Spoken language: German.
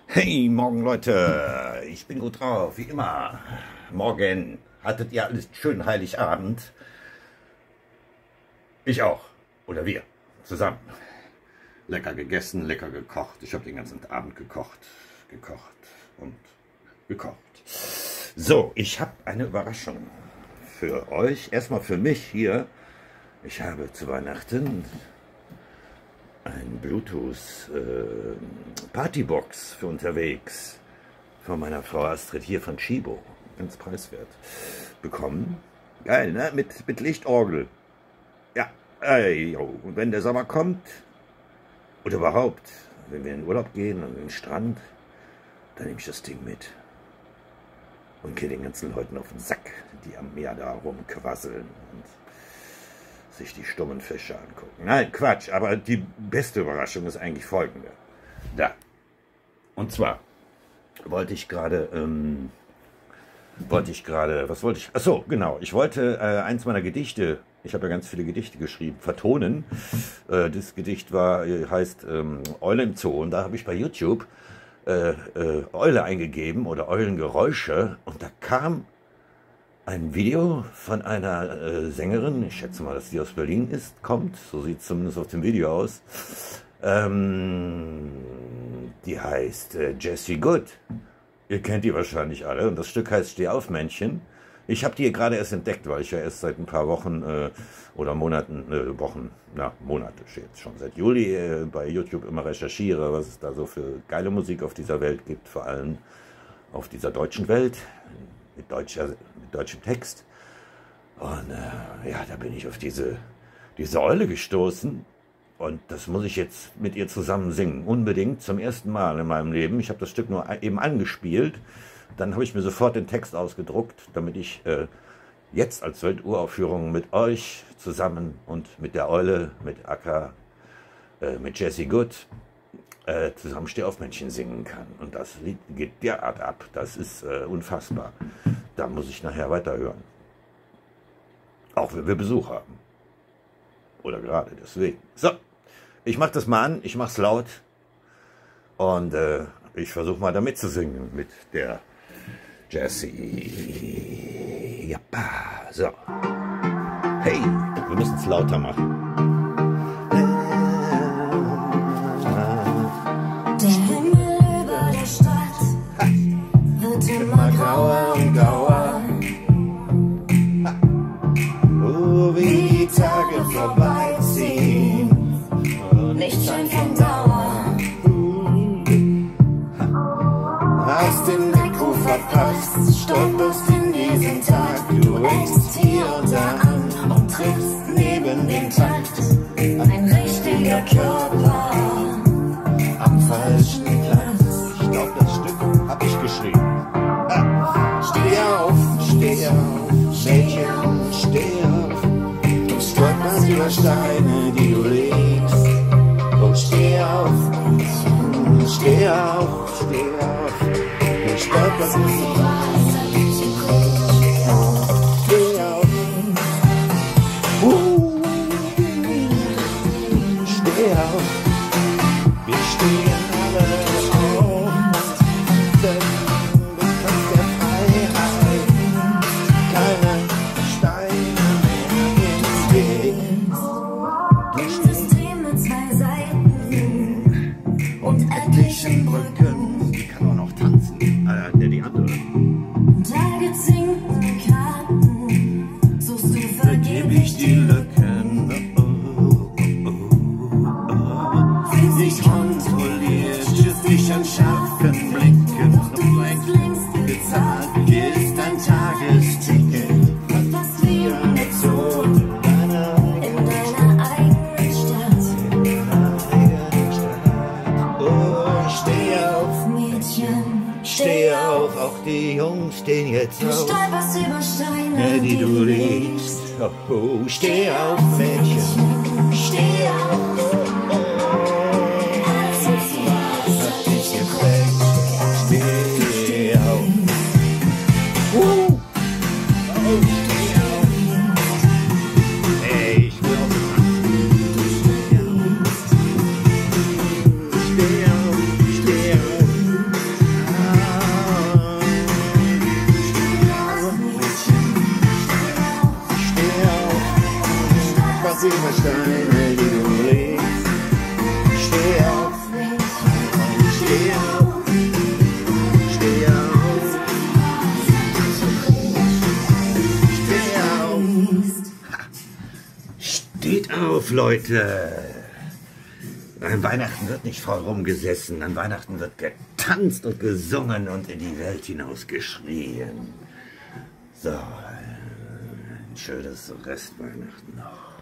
Hey, morgen Leute, ich bin gut drauf, wie immer. Morgen hattet ihr alles schön Heiligabend? Ich auch, oder wir, zusammen. Lecker gegessen, lecker gekocht. Ich habe den ganzen Abend gekocht und gekocht. So, ich habe eine Überraschung für euch. Erstmal für mich hier. Ich habe zu Weihnachten ein Bluetooth Partybox für unterwegs von meiner Frau Astrid hier von Chibo, ganz preiswert, bekommen. Geil, ne? Mit Lichtorgel. Ja, und wenn der Sommer kommt, oder überhaupt, wenn wir in den Urlaub gehen, an den Strand, dann nehme ich das Ding mit und gehe den ganzen Leuten auf den Sack, die am Meer da rumquasseln und sich die stummen Fische angucken. Nein, Quatsch, aber die beste Überraschung ist eigentlich folgende. Da. Und zwar wollte ich gerade, achso, genau, ich wollte eins meiner Gedichte, ich habe ja ganz viele Gedichte geschrieben, vertonen. Das Gedicht heißt Eule im Zoo, und da habe ich bei YouTube Eule eingegeben oder Eulengeräusche, und da kam ein Video von einer Sängerin, ich schätze mal, dass die aus Berlin kommt, so sieht es zumindest auf dem Video aus. Die heißt Jessie Good. Ihr kennt die wahrscheinlich alle, und das Stück heißt Steh auf, Männchen. Ich habe die gerade erst entdeckt, weil ich ja erst seit ein paar Wochen oder Monaten, Monate jetzt schon, seit Juli bei YouTube immer recherchiere, was es da so für geile Musik auf dieser Welt gibt, vor allem auf dieser deutschen Welt, mit deutschem Text. Und ja, da bin ich auf diese Eule gestoßen, und das muss ich jetzt mit ihr zusammen singen, unbedingt, zum ersten Mal in meinem Leben. Ich habe das Stück nur eben angespielt, dann habe ich mir sofort den Text ausgedruckt, damit ich jetzt als Welturaufführung mit euch zusammen und mit der Eule, mit Akka, mit Jessie Good zusammen Steh auf, Männchen singen kann. Und das Lied geht derart ab, das ist unfassbar. Da muss ich nachher weiterhören. Auch wenn wir Besuch haben. Oder gerade deswegen. So, ich mache das mal an, ich mache es laut. Und ich versuche mal da mitzusingen mit der Jessie. Jappa, so. Hey, wir müssen es lauter machen. Der Himmel über der Stadt wird immer grauer und grauer. Oh, wie die Tage vorbeiziehen, Nicht scheint von Dauer. hast den Weckruf verpasst, stolperst in diesen Tag. Du hängst hier und da an und triffst neben dem Takt. Ein richtiger Körper am falschen Platz. Ich glaube, das Stück habe ich geschrieben. Steh auf, Mädchen, steh auf. Du stolperst über Steine, die du legst. Oh, steh auf, steh auf, steh auf. Du stolperst nicht. Steh auf. Steh auf. Wir stehen alle auf, denn du kannst der Freiheit keine Steine mehr ins Weg. Ein System mit zwei Seiten und etlichen Brücken. Die kann auch noch tanzen, die andere. Tage zinken Karten, suchst du vergeblich die Lücken. Fühlt sich kontrolliert, stößt dich an scharfen Blicken. Doch du weißt längst Bezahlt, hier ist dein Tagesticket. was wir mit so in deiner eigenen Stadt. Oh, steh auf, Mädchen, steh auf, auch die Jungs stehen jetzt Du auf, stolperst über Steine, die du legst. Oh, steh auf, Mädchen, Steh auf, alles ist was. hat dich geprägt. Steh auf. Steh auf. Hey, ich will auch tanzen. Steh auf, steh auf. sieh mal Steine, die du legst. Steh auf, steh auf, steh auf, steh auf. Steht auf, Leute! An Weihnachten wird nicht faul rumgesessen, an Weihnachten wird getanzt und gesungen und in die Welt hinaus geschrien. So, ein schönes Restweihnachten noch.